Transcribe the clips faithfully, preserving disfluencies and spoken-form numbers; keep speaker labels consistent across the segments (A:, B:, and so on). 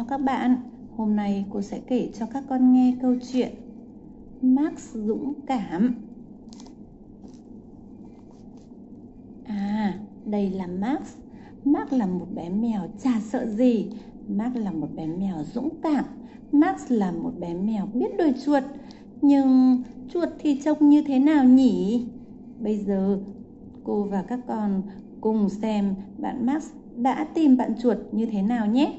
A: các bạn. Hôm nay cô sẽ kể cho các con nghe câu chuyện Max dũng cảm. À, đây là Max. Max là một bé mèo chả sợ gì. Max là một bé mèo dũng cảm. Max là một bé mèo biết đuổi chuột. Nhưng chuột thì trông như thế nào nhỉ? Bây giờ cô và các con cùng xem bạn Max đã tìm bạn chuột như thế nào nhé.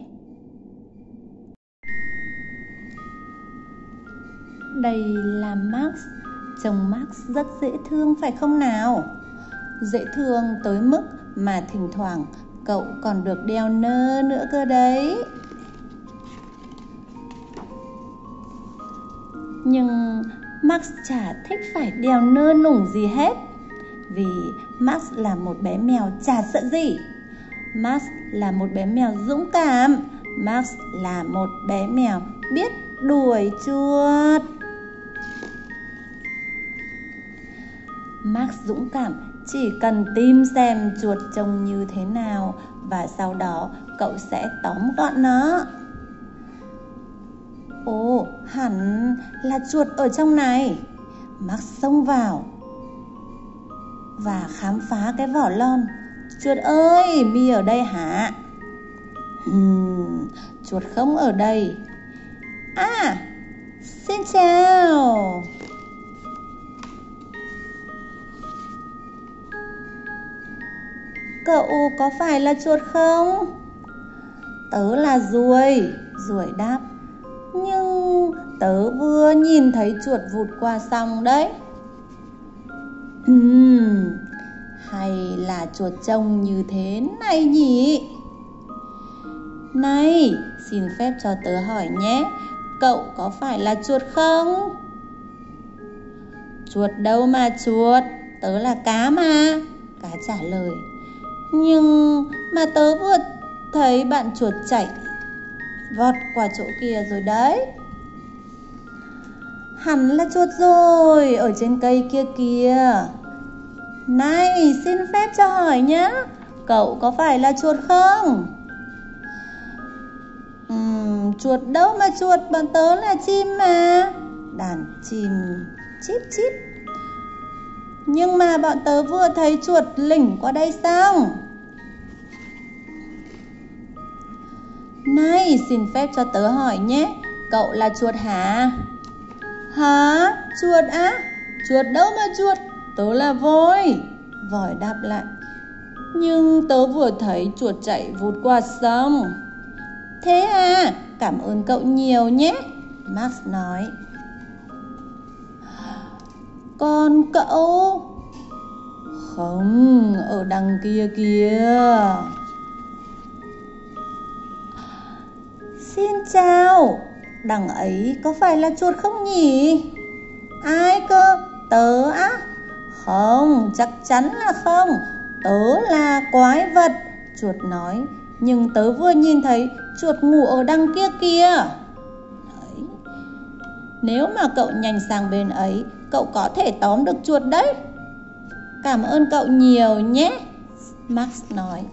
A: Đây là Max. Trông Max rất dễ thương phải không nào? Dễ thương tới mức mà thỉnh thoảng cậu còn được đeo nơ nữa cơ đấy. Nhưng Max chả thích phải đeo nơ nủng gì hết. Vì Max là một bé mèo chả sợ gì. Max là một bé mèo dũng cảm. Max là một bé mèo biết đuổi chuột. Max dũng cảm chỉ cần tìm xem chuột trông như thế nào và sau đó cậu sẽ tóm gọn nó. Ồ, hẳn là chuột ở trong này. Max xông vào và khám phá cái vỏ lon. Chuột ơi, mi ở đây hả? Hmm, chuột không ở đây. À, xin chào. Cậu có phải là chuột không? Tớ là ruồi. Ruồi đáp. Nhưng tớ vừa nhìn thấy chuột vụt qua xong đấy. Hmm, hay là chuột trông như thế này nhỉ? Này, xin phép cho tớ hỏi nhé, cậu có phải là chuột không? Chuột đâu mà chuột, tớ là cá mà. Cá trả lời. Nhưng mà tớ vừa thấy bạn chuột chạy vọt qua chỗ kia rồi đấy. Hẳn là chuột rồi, ở trên cây kia kìa. Này, xin phép cho hỏi nhé, cậu có phải là chuột không? Uhm, chuột đâu mà chuột, bọn tớ là chim mà. Đàn chim chip chip. Nhưng mà bọn tớ vừa thấy chuột lỉnh qua đây xong. Này, xin phép cho tớ hỏi nhé, cậu là chuột hả? Hả? Chuột á? Chuột đâu mà chuột, tớ là voi. Voi đáp lại. Nhưng tớ vừa thấy chuột chạy vụt qua sông. Thế à, cảm ơn cậu nhiều nhé, Max nói. Còn cậu? Không, ở đằng kia kìa. Xin chào, đằng ấy có phải là chuột không nhỉ? Ai cơ? Tớ á? Không, chắc chắn là không. Tớ là quái vật, chuột nói. Nhưng tớ vừa nhìn thấy chuột ngủ ở đằng kia kìa. Đấy. Nếu mà cậu nhanh sang bên ấy, cậu có thể tóm được chuột đấy. Cảm ơn cậu nhiều nhé, Max nói.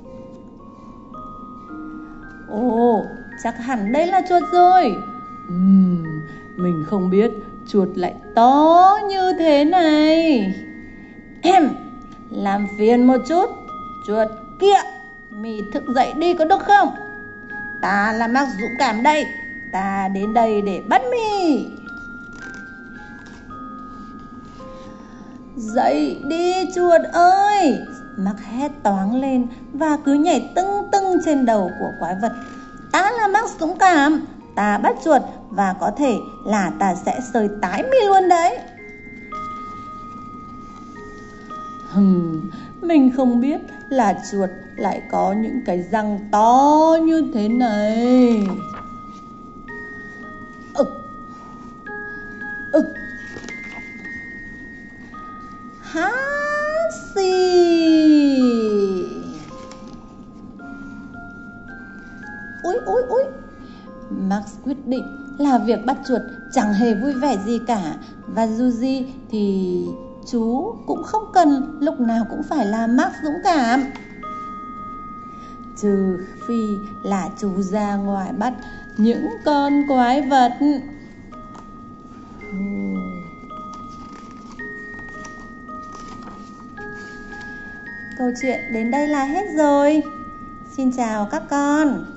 A: Ồ, chắc hẳn đây là chuột rồi. Uhm, mình không biết chuột lại to như thế này. Em, làm phiền một chút. Chuột kia, mì thức dậy đi có được không? Ta là Max dũng cảm đây. Ta đến đây để bắt mì. Dậy đi chuột ơi, Max hét toáng lên và cứ nhảy tưng tưng trên đầu của quái vật. Ta là Max dũng cảm. Ta bắt chuột và có thể là ta sẽ sơi tái mi luôn đấy. Hừm, mình không biết là chuột lại có những cái răng to như thế này. Ực, ực, há xì. Úi úi úi. Max quyết định là việc bắt chuột chẳng hề vui vẻ gì cả. Và dù gì thì chú cũng không cần lúc nào cũng phải là Max dũng cảm. trừ phi là chú ra ngoài bắt những con quái vật. Câu chuyện đến đây là hết rồi. Xin chào các con.